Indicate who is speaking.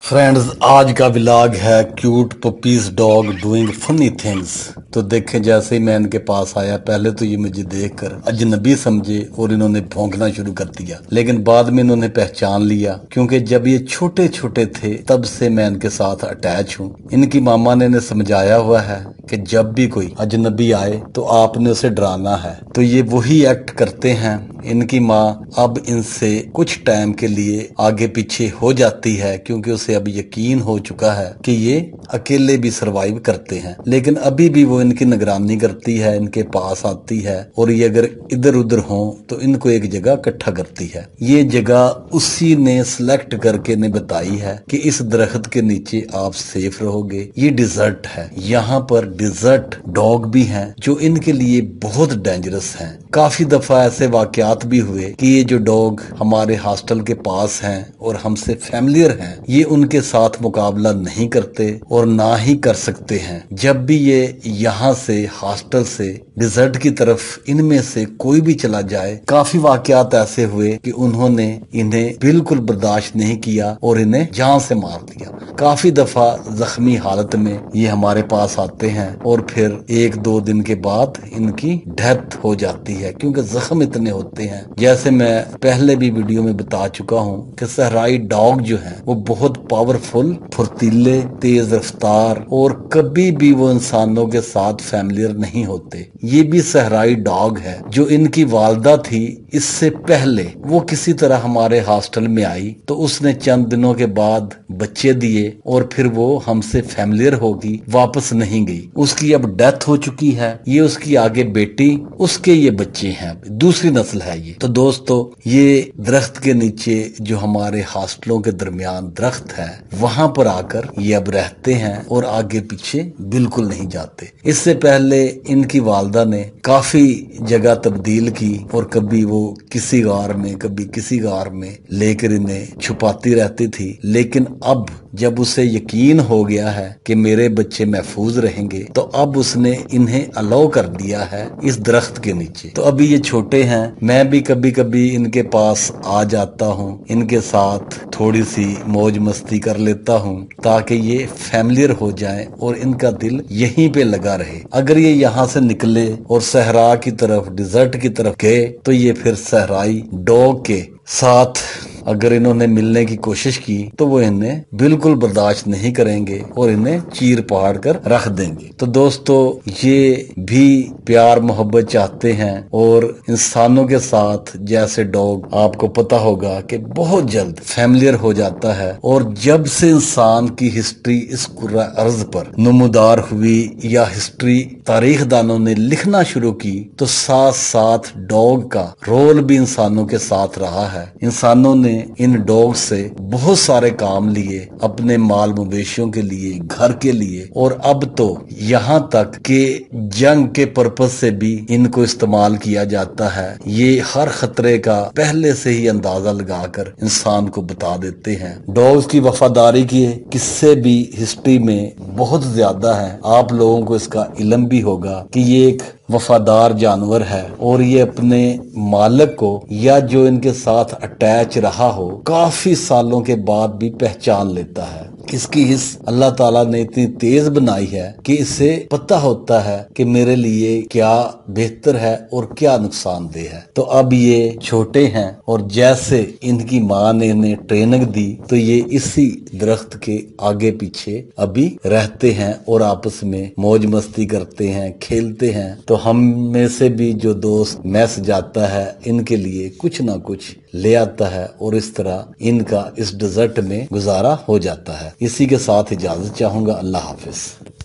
Speaker 1: Friends, आज का vlog है cute puppies dog doing funny things. तो देखें, जैसे ही मैं इनके पास आया, पहले तो ये मुझे देखकर अजनबी समझे और इन्होंने भौंकना शुरू कर दिया, लेकिन बाद में इन्होंने पहचान लिया, क्योंकि जब ये छोटे छोटे थे तब से मैं इनके साथ अटैच हूँ। इनकी मामा ने इन्हें समझाया हुआ है कि जब भी कोई अजनबी आए तो आपने उसे डराना है, तो ये वही एक्ट करते हैं। इनकी माँ अब इनसे कुछ टाइम के लिए आगे पीछे हो जाती है, क्योंकि उसे अब यकीन हो चुका है कि ये अकेले भी सरवाइव करते हैं, लेकिन अभी भी वो इनकी निगरानी करती है, इनके पास आती है और ये अगर इधर उधर हो तो इनको एक जगह इकट्ठा करती है। ये जगह उसी ने सिलेक्ट करके इन्हें बताई है कि इस दरख्त के नीचे आप सेफ रहोगे। ये डिजर्ट है, यहाँ पर डिजर्ट डॉग भी हैं जो इनके लिए बहुत डेंजरस हैं। काफी दफा ऐसे वाकयात भी हुए कि ये जो डॉग हमारे हॉस्टल के पास हैं और हमसे फैमिलियर हैं, ये उनके साथ मुकाबला नहीं करते और ना ही कर सकते हैं। जब भी ये यहाँ से हॉस्टल से डिजर्ट की तरफ इनमें से कोई भी चला जाए, काफी वाकयात ऐसे हुए कि उन्होंने इन्हें बिल्कुल बर्दाश्त नहीं किया और इन्हें जान से मार दिया। काफी दफा जख्मी हालत में ये हमारे पास आते हैं और फिर एक दो दिन के बाद इनकी डेथ हो जाती है, क्योंकि जख्म इतने होते हैं। जैसे मैं पहले भी वीडियो में बता चुका हूँ कि सहराई डॉग जो है वो बहुत पावरफुल, फुर्तीले, तेज रफ्तार और कभी भी वो इंसानों के साथ फैमिलियर नहीं होते। ये भी सहराई डॉग है। जो इनकी वालदा थी, इससे पहले वो किसी तरह हमारे हॉस्टल में आई तो उसने चंद दिनों के बाद बच्चे दिए और फिर वो हमसे फैमिलियर होगी, वापस नहीं गई। उसकी अब डेथ हो चुकी है। ये उसकी आगे बेटी, उसके ये बच्चे हैं, दूसरी नस्ल है ये। तो दोस्तों, ये दरख्त के नीचे जो हमारे हॉस्टलों के दरमियान दरख्त है, वहां पर आकर ये अब रहते हैं और आगे पीछे बिल्कुल नहीं जाते। इससे पहले इनकी वालदा ने काफी जगह तब्दील की और कभी वो किसी गार में, कभी किसी गार में लेकर इन्हें छुपाती रहती थी, लेकिन अब जब उसे यकीन हो गया है कि मेरे बच्चे महफूज रहेंगे, तो अब उसने इन्हें अलाउ कर दिया है इस दरख्त के नीचे। तो अभी ये छोटे हैं, मैं भी कभी कभी इनके पास आ जाता हूँ, इनके साथ थोड़ी सी मौज मस्ती कर लेता हूँ ताकि ये फैमिलियर हो जाएं और इनका दिल यहीं पे लगा रहे। अगर ये यहाँ से निकले और सहरा की तरफ, डिजर्ट की तरफ गए, तो ये फिर सहराई डॉग के साथ अगर इन्होंने मिलने की कोशिश की तो वो इन्हें बिल्कुल बर्दाश्त नहीं करेंगे और इन्हें चीर पहाड़ कर रख देंगे। तो दोस्तों, ये भी प्यार मोहब्बत चाहते हैं और इंसानों के साथ जैसे डॉग, आपको पता होगा कि बहुत जल्द फैमिलियर हो जाता है। और जब से इंसान की हिस्ट्री इस कुर्रा अर्ज पर नमूदार हुई या हिस्ट्री तारीख दानों ने लिखना शुरू की, तो साथ साथ डॉग का रोल भी इंसानों के साथ रहा है। इंसानों ने इन डॉग से बहुत सारे काम लिए, अपने माल मवेशियों के लिए, घर के लिए, और अब तो यहाँ तक कि जंग के पर्पज से भी इनको इस्तेमाल किया जाता है। ये हर खतरे का पहले से ही अंदाजा लगाकर इंसान को बता देते हैं। डॉग्स की वफादारी के किस्से भी हिस्ट्री में बहुत ज्यादा है। आप लोगों को इसका इल्म भी होगा कि ये एक वफादार जानवर है और ये अपने मालिक को या जो इनके साथ अटैच रहा हो, काफी सालों के बाद भी पहचान लेता है। इसकी हिस्स अल्लाह ताला ने इतनी तेज बनाई है कि इसे पता होता है कि मेरे लिए क्या बेहतर है और क्या नुकसानदेह है। तो अब ये छोटे हैं और जैसे इनकी माँ ने इन्हें ट्रेनिंग दी, तो ये इसी दरख्त के आगे पीछे अभी रहते हैं और आपस में मौज मस्ती करते हैं, खेलते हैं। तो हम में से भी जो दोस्त मैस जाता है, इनके लिए कुछ ना कुछ ले आता है और इस तरह इनका इस डिजर्ट में गुजारा हो जाता है। इसी के साथ इजाजत चाहूंगा। अल्लाह हाफिज।